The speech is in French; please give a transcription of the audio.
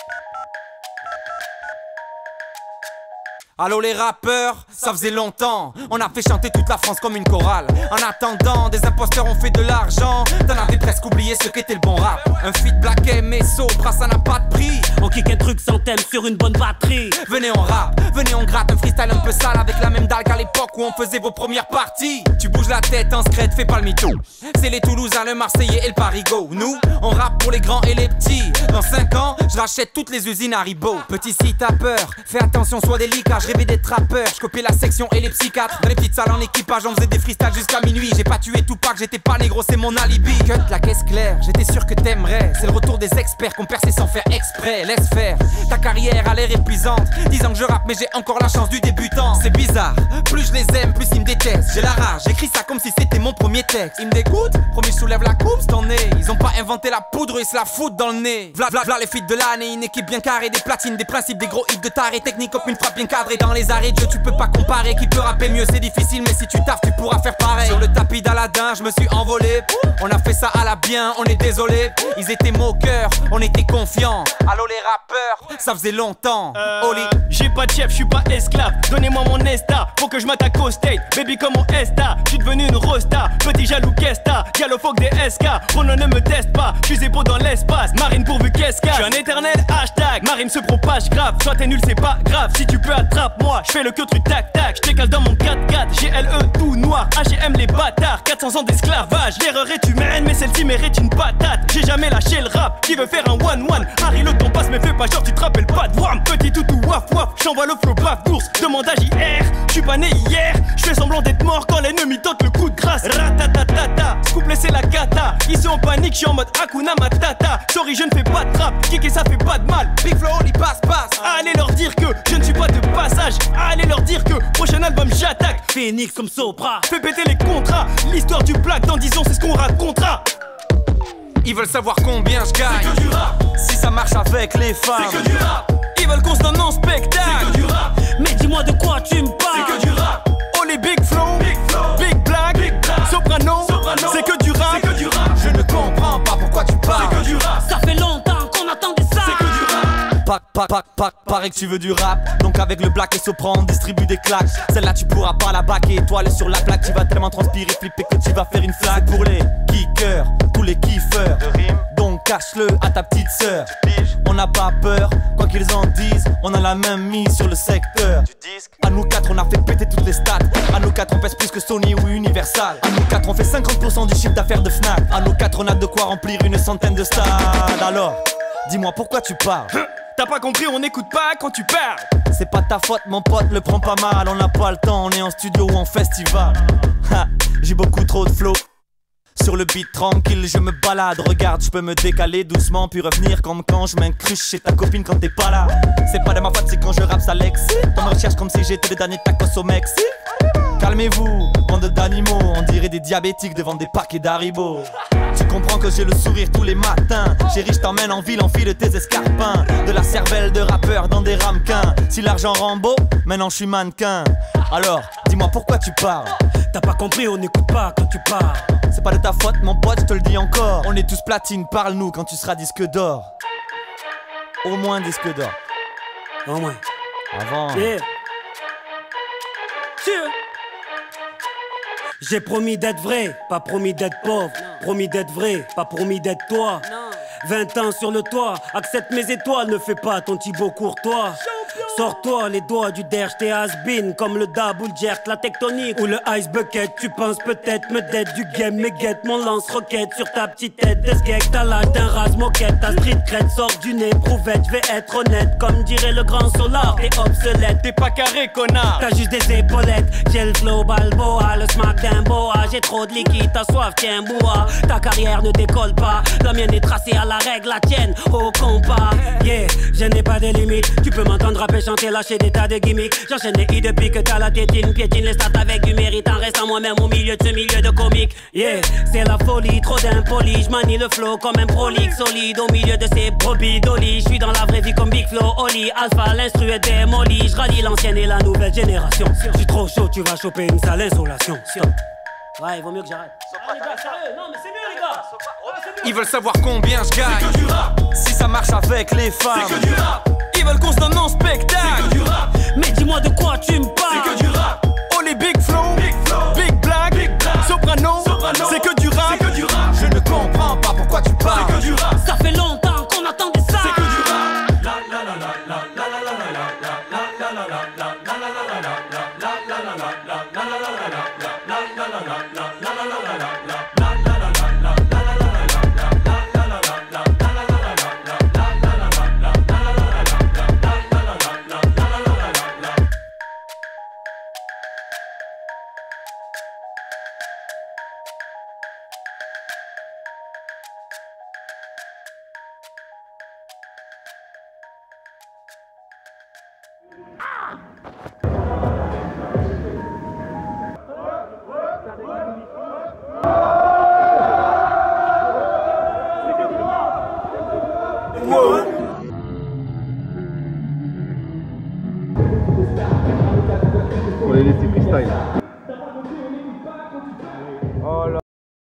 Allô les rappeurs, ça faisait longtemps. On a fait chanter toute la France comme une chorale. En attendant, des imposteurs ont fait de l'argent. T'en avais presque oublié ce qu'était le bon rap. Un feat Black M et Sopra, ça n'a pas de prix. On kick un truc sans thème sur une bonne batterie. Venez on rap, venez on gratte un freestyle un peu sale. Avec la même dalle qu'à l'époque où on faisait vos premières parties. Tu bouges la tête en scred, fais pas le mytho. C'est les Toulousains, le Marseillais et le Parigo. Nous, on rappe pour les grands et les petits. Dans 5 ans, je rachète toutes les usines Haribo. Petit si t'as peur, fais attention, sois délicat. Je rêvais d'être rappeur, je copiais la section et les psychiatres. Dans les petites salles en équipage, on faisait des freestyles jusqu'à minuit. J'ai pas tué Tupac, j'étais pas négro, c'est mon alibi. Cut la caisse claire, j'étais sûr que t'aimerais. C'est le retour des experts qu'on perçait sans faire exprès. Laisse faire, ta carrière a l'air épuisante. 10 ans que je rappe mais j'ai encore la chance du débutant. C'est bizarre, plus je les aime, plus ils me détestent. J'ai la rage, j'écris ça comme si c'était mon premier texte. Ils me dégoûtent, promis je soulève la coupe, c'est en nez. Ils ont pas inventé la poudre, ils se la foutent dans le nez. V'là les feats de l'année, une équipe bien carrée. Des platines, des principes, des gros hits de taré. Technique comme une frappe bien cadrée. Dans les arrêts de jeu tu peux pas comparer. Qui peut rapper mieux c'est difficile mais si tu taffes tu pourras faire pareil. Sur le tapis d'Aladin je me suis envolé. On a fait ça à la bien, on est désolé. Ils étaient moqueurs, on était confiants. Allô les rappeurs, ça faisait longtemps. Oli. J'ai pas de chef, je suis pas esclave. Donnez-moi mon Esta, faut que je m'attaque au state. Baby comme mon Esta, je suis devenu une rosta. Petit jaloux qu'esta, y'a faut que des SK. Ronan ne me teste pas, je suis épaux dans l'espace. Marine pourvu qu'est-ce qu'il y a. Je suis un éternel hashtag, Marine se propage grave. Soit t'es nul c'est pas grave, si tu peux attrape-moi. Je fais le que truc tac tac, je t'écale dans mon 4x4. GLE tout noir, HM les bâtards. 400 ans d'esclavage, l'erreur est humaine mais celle-ci mérite une patate. J'ai jamais lâché le rap, qui veut faire un one-one. Harry le temps passe mais fais pas genre tu te rappelles pas de Wham. Petit toutou waf waf, j'envoie le flow baf d'ours. Demande à JR, je suis pas né hier. Je fais semblant d'être mort quand l'ennemi tente le coup de grâce. Ratatatata, scoop laissez la cata. Ils sont en panique, je suis en mode Hakuna Matata. Sorry je ne fais pas de trap, kicker ça fait pas de mal. Big flow, il passe. Allez leur dire que je ne suis pas de passage. Allez leur dire que prochain album j'attaque. Phoenix comme Sopra, fais péter les contrats. L'histoire du black dans 10 ans c'est ce qu'on racontera. Ils veulent savoir combien je gagne. C'est que du rap. Si ça marche avec les femmes. C'est que du rap. Ils veulent qu'on se donne en spectacle. C'est que du rap. mais dis-moi de quoi tu me parles. C'est que du rap. Oh les big flow, big black, soprano. C'est que du rap. C'est que du rap. Je ne comprends pas pourquoi tu parles. C'est que du rap. Ça fait longtemps qu'on attendait ça. C'est que du rap. Paraît que tu veux du rap. Donc avec le black et Sopra on distribue des claques. Celle-là tu pourras pas la baquer. Étoile sur la plaque, tu vas tellement transpirer, flipper que tu vas faire une flaque. Pour les kickers, tous les kiffeurs de rime. Donc cache-le à ta petite sœur. On n'a pas peur, quoi qu'ils en disent. On a la même mise sur le secteur du disque. À nous quatre on a fait péter toutes les stats. À nous quatre on pèse plus que Sony ou Universal. À nous quatre on fait 50% du chiffre d'affaires de Fnac. À nous quatre on a de quoi remplir une centaine de stades. Alors, dis-moi pourquoi tu parles. T'as pas compris, on n'écoute pas quand tu parles. C'est pas ta faute mon pote, le prends pas mal. On n'a pas le temps, on est en studio ou en festival. Ha, j'ai beaucoup trop de flow. Sur le beat tranquille, je me balade. Regarde, je peux me décaler doucement puis revenir comme quand je m'incruste chez ta copine quand t'es pas là. C'est pas de ma faute, c'est quand je rappe ça l'excite. On me recherche comme si j'étais le dernier tacos au Mexique. Calmez-vous, bande d'animaux, on dirait des diabétiques devant des paquets d'Haribo. Tu comprends que j'ai le sourire tous les matins. Chérie, je t'emmène en ville, enfile tes escarpins. De la cervelle de rappeur dans des ramequins. Si l'argent rend beau, maintenant je suis mannequin. Alors, dis-moi pourquoi tu parles. T'as pas compris, on n'écoute pas quand tu parles. C'est pas de ta faute mon pote, je te le dis encore. On est tous platine, parle-nous quand tu seras disque d'or. Au moins disque d'or. Au moins. Avant. Yeah. J'ai promis d'être vrai, pas promis d'être pauvre. Promis d'être vrai, pas promis d'être toi. 20 ans sur le toit, accepte mes étoiles, ne fais pas ton Thibaut Courtois. Sors-toi les doigts du derge, t'es has-been comme le dab ou le jerk, la tectonique ou le ice bucket. Tu penses peut-être me dead du game, mais guette mon lance-roquette sur ta petite tête de skeg. T'as l'âge d'un rase-moquette, ta street crête sort du nez, prouvette. Je vais être honnête, comme dirait le grand Solar, t'es obsolète. T'es pas carré, connard. T'as juste des épaulettes, j'ai le flow Balboa, le smack d'un boa. J'ai trop de liquide, t'as soif, tiens bois. Ta carrière ne décolle pas, la mienne est tracée à la règle, la tienne au compas. Yeah, je n'ai pas de limite, tu peux m'entendre rapper, chanter, lâcher des tas de gimmicks. J'enchaîne les hits depuis que t'as la tétine, piétine les stats avec du mérite en restant moi-même au milieu de ce milieu de comique. Yeah, c'est la folie, trop d'impoli, j'manie le flow comme un prolique solide au milieu de ces brebis d'Oli. J'suis dans la vraie vie comme Big Flo, Oli, Alpha, l'instru est démoli. J'rallie l'ancienne et la nouvelle génération. J'suis trop chaud, tu vas choper une sale insolation. Ouais, il vaut mieux que j'arrête. Ah, les gars, sérieux, non, mais c'est mieux, les gars. Ils veulent savoir combien je gagne. C'est que du rap. Si ça marche avec les femmes. C'est que du rap. Ils veulent qu'on se donne en spectacle. C'est que du rap. Mais dis-moi de quoi tu me parles. C'est que du rap. Oh les big flow, big black, soprano. C'est que du rap. C'est que du rap. Je ne comprends pas pourquoi tu parles. C'est que du rap. Ça fait longtemps qu'on attendait ça. C'est que du rap. On les laisser freestyle.